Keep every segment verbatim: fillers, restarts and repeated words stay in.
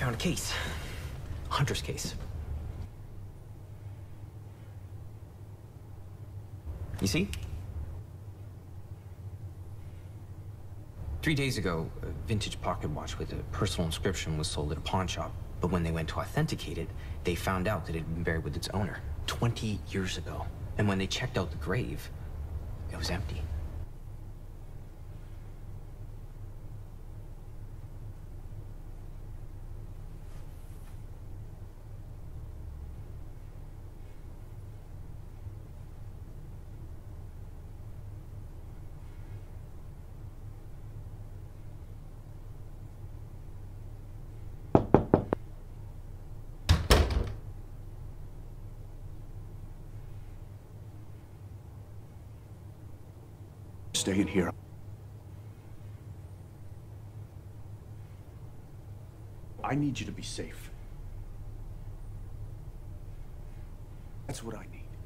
found a case. A hunter's case. You see? Three days ago, a vintage pocket watch with a personal inscription was sold at a pawn shop. But when they went to authenticate it, they found out that it had been buried with its owner twenty years ago. And when they checked out the grave, it was empty. Staying here. I need you to be safe. That's what I need.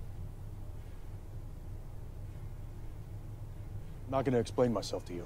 I'm not gonna explain myself to you.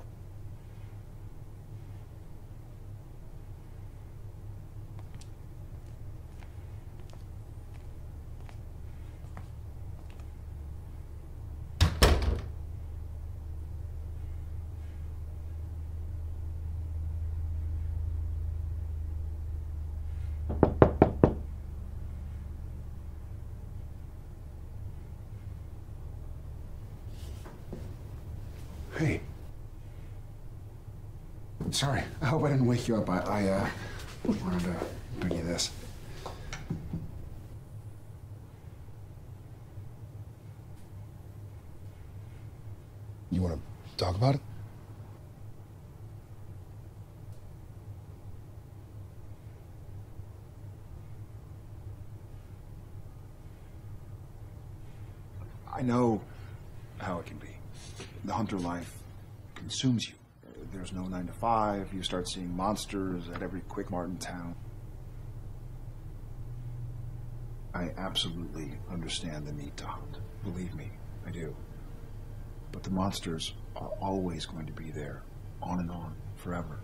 Hey. Sorry, I hope I didn't wake you up. I, I uh, wanted to bring you this. You want to talk about it? I know how it can be. The hunter life consumes you. There's no nine to five. You start seeing monsters at every Quick Mart in town. I absolutely understand the need to hunt. Believe me, I do. But the monsters are always going to be there, on and on, forever.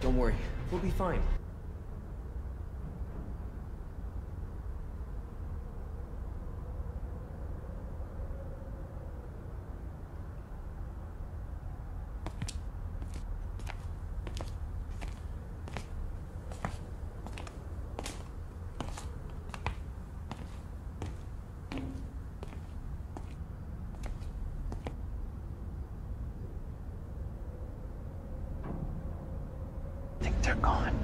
Don't worry, we'll be fine. They're gone.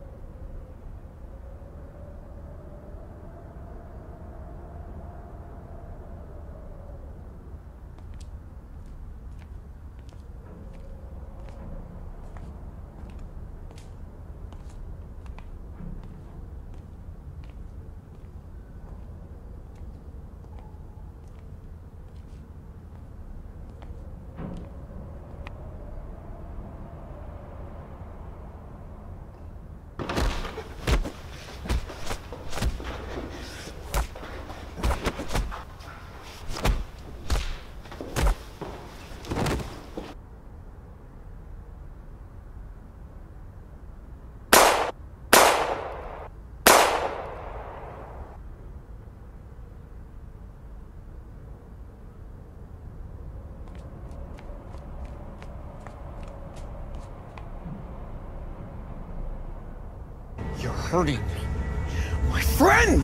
You're hurting me. My friend!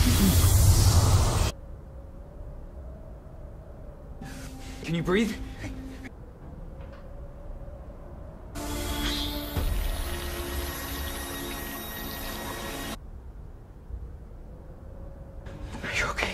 Can you breathe? Are you okay?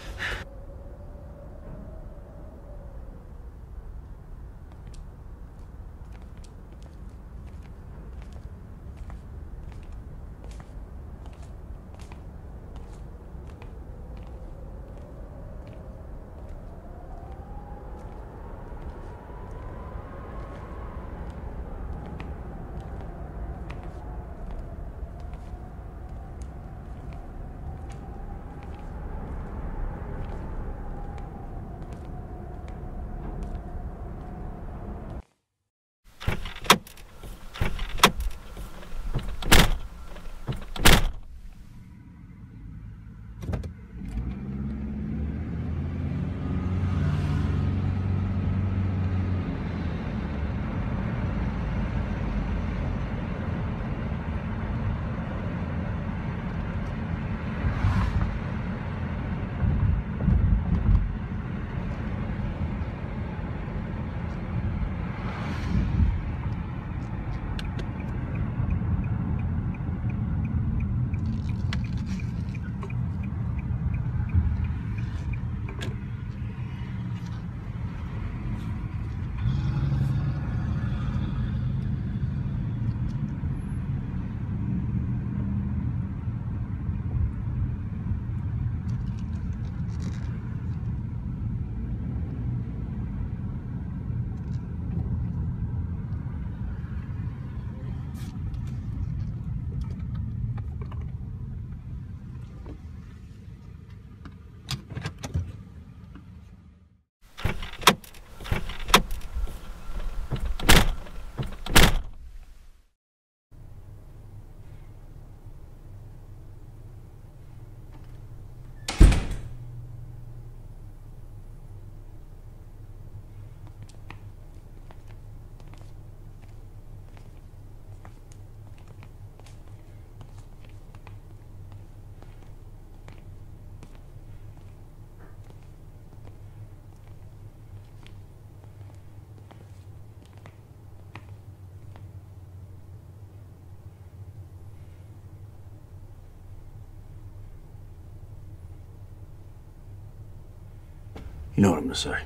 You know what I'm gonna say.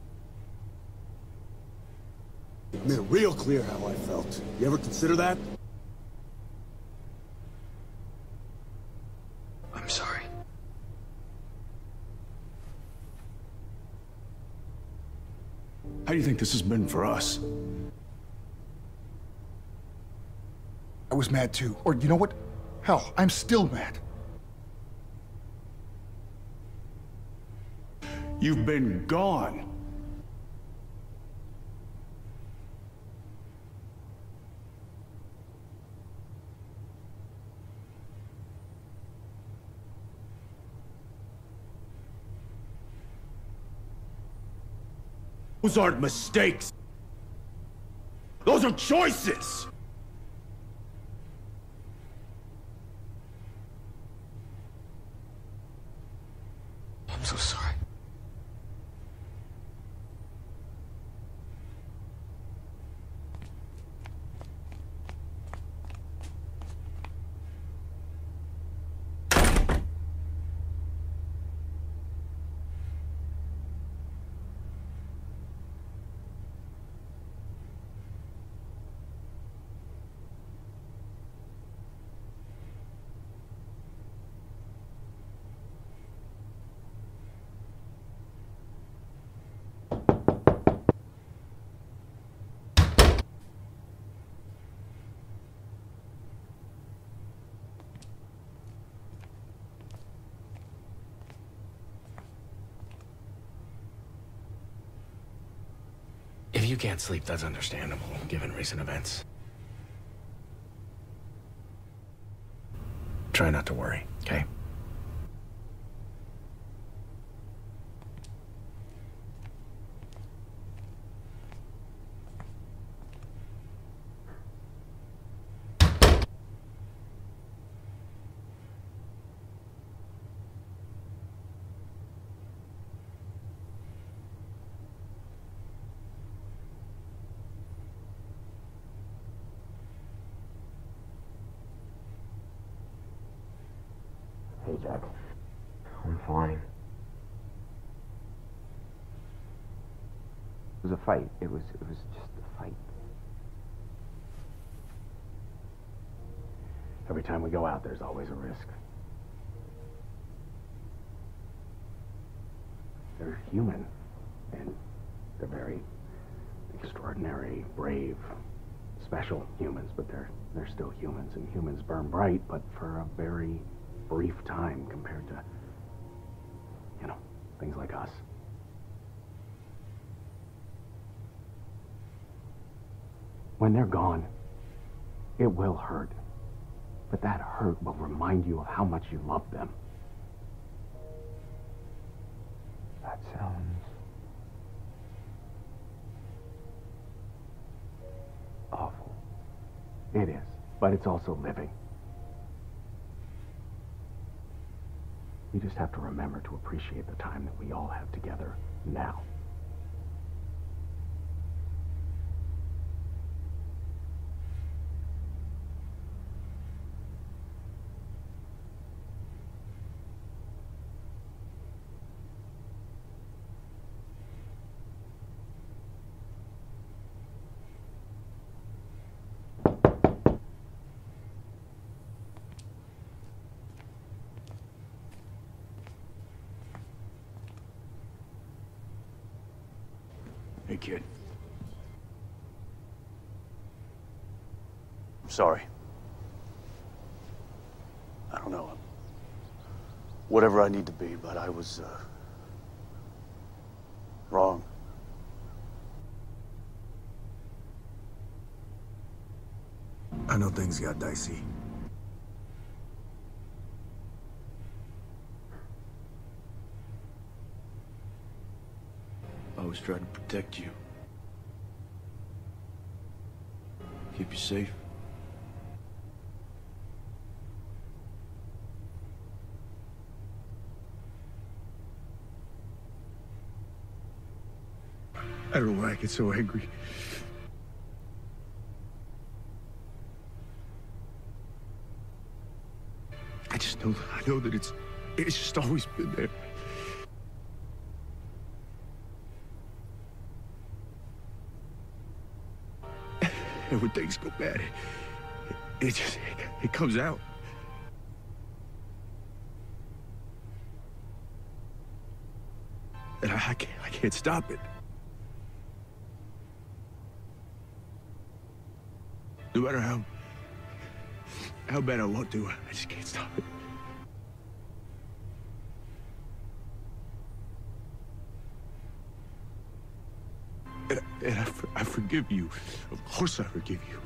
Made it real clear how I felt. You ever consider that? I'm sorry. How do you think this has been for us? I was mad too. Or you know what? Hell, I'm still mad. You've been gone. Those aren't mistakes. Those are choices. I'm so sorry. If you can't sleep, that's understandable, given recent events. Try not to worry, okay? Hey, Jack. I'm fine. It was a fight. It was, it was just a fight. Every time we go out, there's always a risk. They're human, and they're very extraordinary, brave, special humans, but they're they're still humans, and humans burn bright, but for a very brief time compared to, you know, things like us. When they're gone, it will hurt, but that hurt will remind you of how much you love them. That sounds awful. It is, but it's also living. We just have to remember to appreciate the time that we all have together now. Hey, kid. I'm sorry. I don't know. I'm whatever I need to be, but I was, uh, wrong. I know things got dicey. I was trying to protect you. Keep you safe. I don't know why I get so angry. I just know, I know that it's, it's just always been there. And when things go bad, it, it just, it, it comes out. And I, I can't, I can't stop it. No matter how, how bad I want to, I just can't stop it. And, I, and I, I forgive you. Of course I forgive you.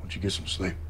don't you get some sleep?